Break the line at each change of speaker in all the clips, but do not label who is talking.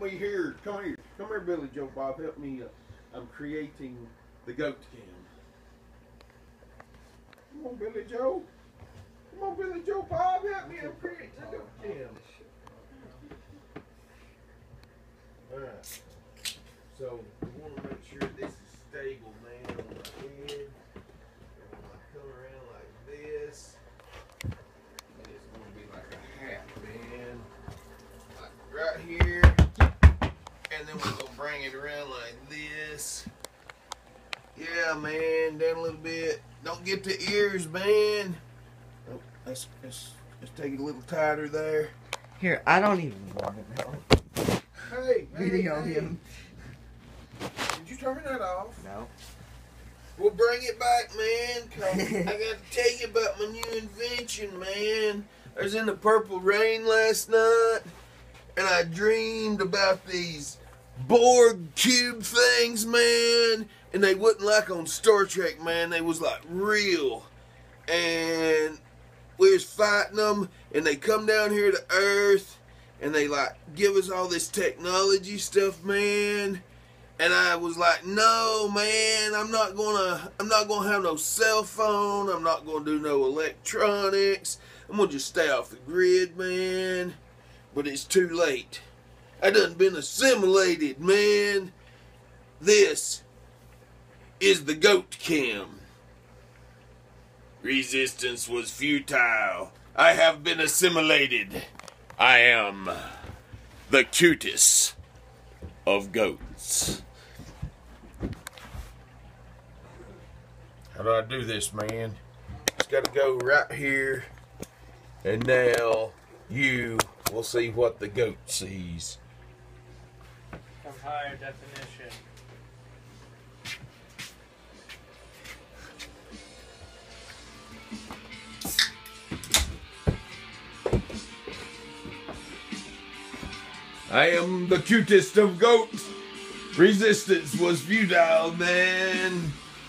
me here. Come here. Come here, Billy Joe Bob. Help me. I'm creating the goat cam. Come on, Billy Joe. Come on, Billy Joe Bob. Help me. I'm creating the goat cam. Alright. So, we want to make sure this is stable, man, on my head. And when I come around like this, it's going to be like a hat, man. Like right here. And then we're going to bring it around like this. Yeah, man, down a little bit. Don't get the ears, man. Oh, let's take it a little tighter there.
Here, I don't even want to know.
Hey,
Video him.
Did you turn that off?
No.
We'll bring it back, man. I got to tell you about my new invention, man. I was in the purple rain last night, and I dreamed about these Borg cube things, man. And they wasn't like on Star Trek, man. They was like real. And we was fighting them, and they come down here to Earth, and they like give us all this technology stuff, man. And I was like, no, man, I'm not gonna have no cell phone. I'm not gonna do no electronics. I'm gonna just stay off the grid, man. But it's too late. I done been assimilated, man. This is the goat cam. Resistance was futile. I have been assimilated. I am the cutest of goats. How do I do this, man? Just gotta go right here. And now you will see what the goat sees.
Of higher definition.
I am the cutest of goats. Resistance was futile, man.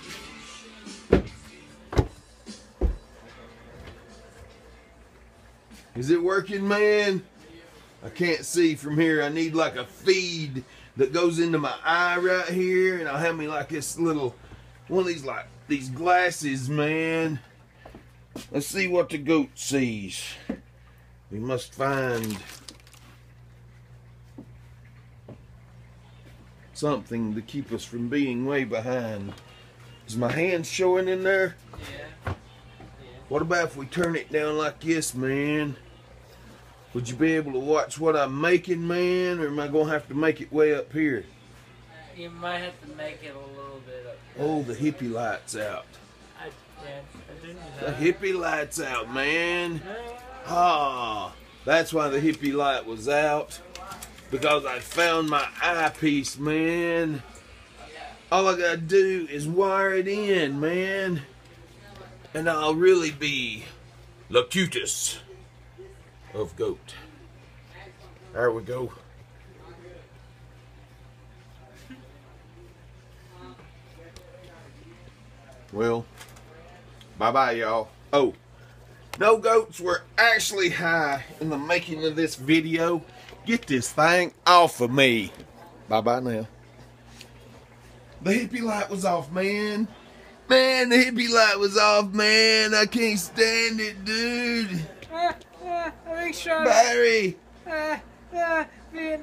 Is it working, man? I can't see from here. I need like a feed that goes into my eye right here, and I'll have me like this little one of these, like these glasses, man. Let's see what the goat sees. We must find something to keep us from being way behind. Is my hand showing in there?
Yeah.
What about if we turn it down like this, man? Would you be able to watch what I'm making, man? Or am I going to have to make it way up here?
You might have to make it a little bit up.
Oh, the hippie light's out.
I didn't know.
The hippie light's out, man. Ah, that's why the hippie light was out. Because I found my eyepiece, man. All I gotta do is wire it in, man. And I'll really be LaCuteassofGOAT. There we go. Well, bye-bye, y'all. Oh, no goats were actually high in the making of this video. Get this thing off of me. Bye-bye now. The hippie light was off, man. Man, the hippie light was off, man. I can't stand it, dude.
Make sure.
Barry.